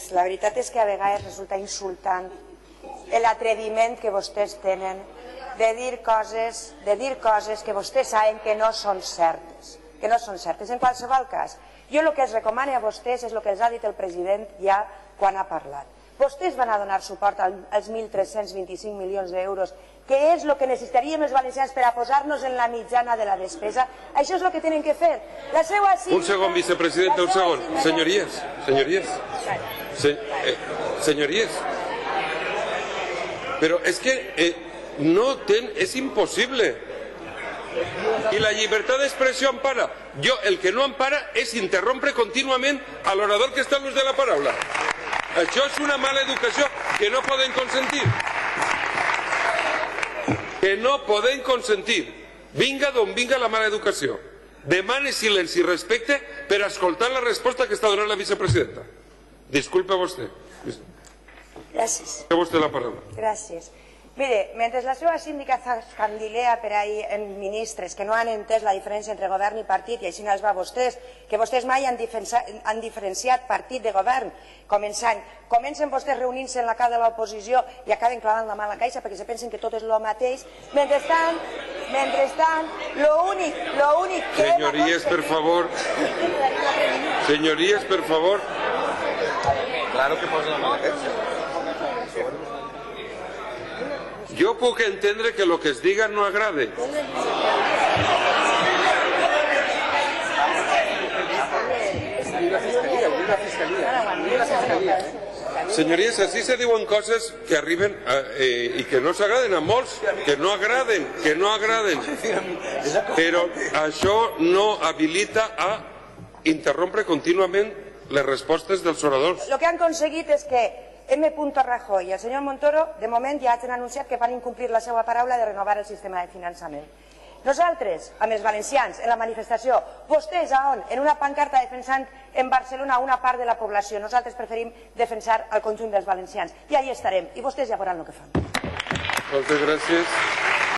Pues la veritat és que a vegades resulta insultant l'atreviment que vostès tenen de dir coses que vostès saben que no són certes. En qualsevol cas, jo el que els recomano a vostès és el que els ha dit el president ja quan ha parlat. Vostès van a donar suport als 1.325 milions d'euros, que és el que necessitaríem els valencians per a posar-nos en la mitjana de la despesa. Això és el que tenen que fer. Un segon, vicepresidenta, un segon. Señorías. Pero es que es imposible. Y la libertad de expresión ampara. El que no ampara es interrompre contínuament a l'orador que està en l'ús de la paraula. Això és una mala educació que no poden consentir. Vinga d'on vinga la mala educació. Demane silenci i respecte per escoltar la resposta que està donant la vicepresidenta. Disculpe vostè. Gràcies. Té vostè la paraula. Gràcies. Mire, mentre la seva síndica escandilea per ahí en ministres que no han entès la diferència entre govern i partit, i així els va a vostès, que vostès mai han diferenciat partit de govern, comencen vostès reunint-se en la cara de l'oposició i acaben clavant la mà a la caixa perquè se pensen que tot és el mateix. Mentrestant, l'únic que... Señorías, per favor. Señorías, per favor. Claro que posa la mà a la caixa. Jo puc entendre que lo que es diga no agrade. Señorías, así se diuen coses que arriben i que no s'agraden a molts, que no agraden. Però això no habilita a interrompre contínuament les respostes dels oradors. El que han aconseguit és que M. Rajoy i el senyor Montoro de moment ja han anunciat que van incomplir la seva paraula de renovar el sistema de finançament. Nosaltres, amb els valencians, en la manifestació, vostès a on? En una pancarta defensant en Barcelona una part de la població. Nosaltres preferim defensar el conjunt dels valencians. I ahí estarem. I vostès ja veuran el que fan. Moltes gràcies.